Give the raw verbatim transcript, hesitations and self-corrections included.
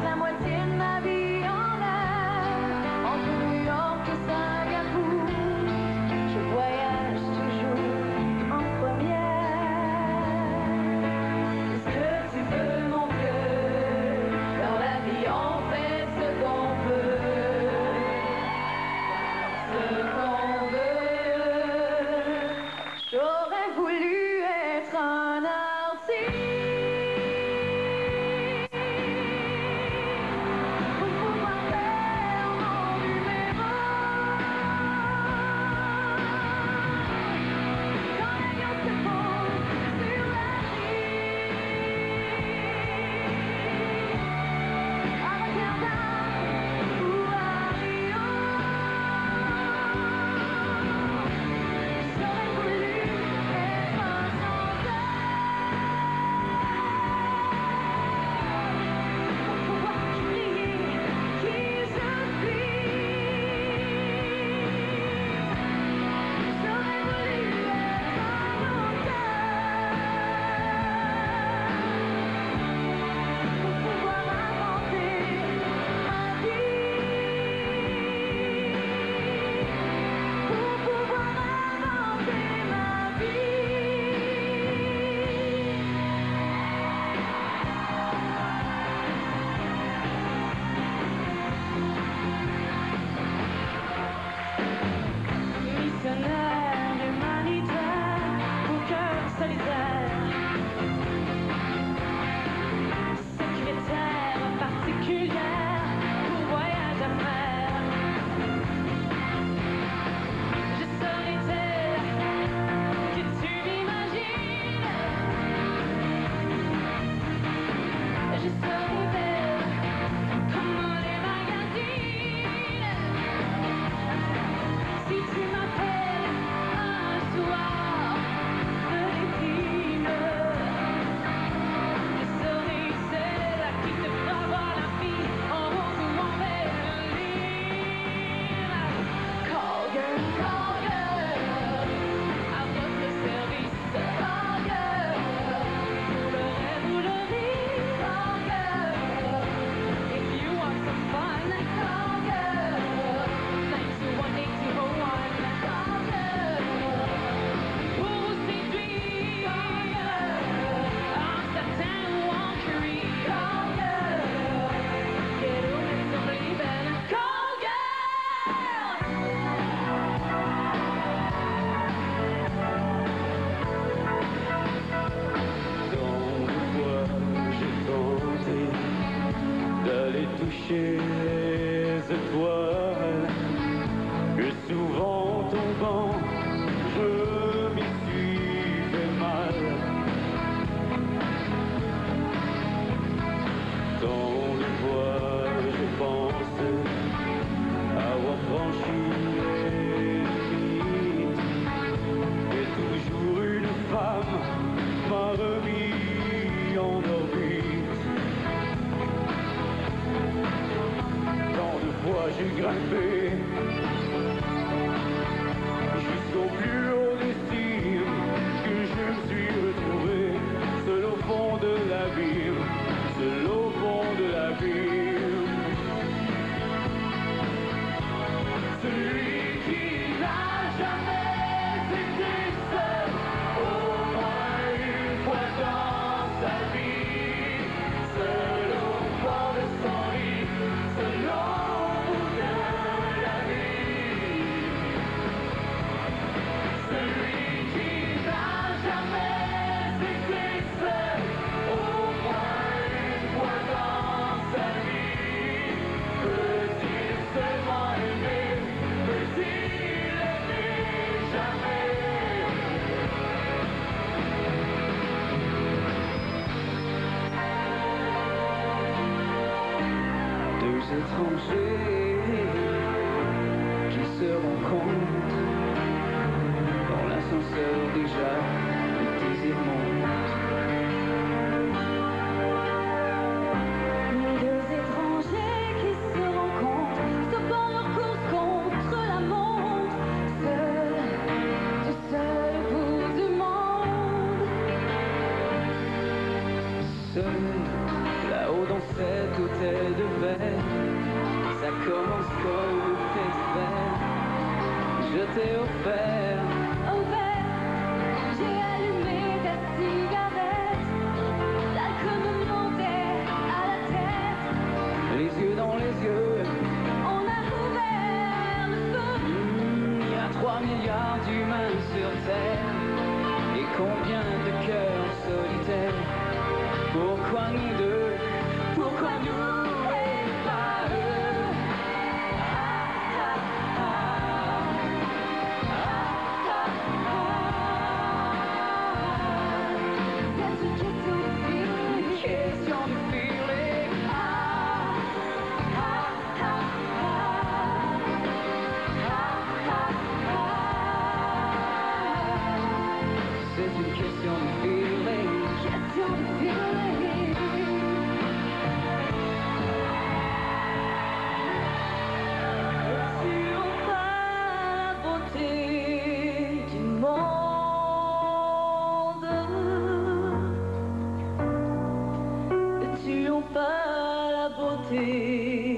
la moitié de ma vie en l'air, entre New York et Singapour. Je voyage toujours en première. Est-ce que tu veux mon cœur? Dans la vie on fait ce qu'on peut, ce qu'on veut. J'aurais voulu être un artiste. Toucher les étoiles, et souvent tombant, je m'y suis fait mal. Dans le bois, je pense avoir franchi les limites, et toujours une femme m'a remis en orbite. J'ai grimpé jusqu'au plus haut des cimes, que je me suis retrouvé seul au fond de l'abîme, seul au fond de l'abîme. Celui qui n'a jamais été seul, au moins une fois dans sa vie, seul au fond de son lit, seul au étrangers qui se rencontrent dans l'ascenseur déjà, le désir monte. Deux étrangers qui se rencontrent, stoppant leur course contre la montre, seul, tout seul au bout du monde. Seul, là-haut dans cet hôtel de t'ai offert. Au verre, j'ai allumé ta cigarette. L'alcool me montait à la tête. Les yeux dans les yeux, On a ouvert le feu. mmh, il y a trois milliards d'humains sur Terre. Et combien de cœurs solitaires? Pourquoi nous deux? Pourquoi nous et pas eux? Ah, ah, ah. Ah, ah, ah. C'est une question de feeling. Question de feeling. Ah, ah, ah, ah. Ah, ah, ah. C'est une question de feeling. Question de feeling. Tuons pas la beauté du monde. Ne tuons pas la beauté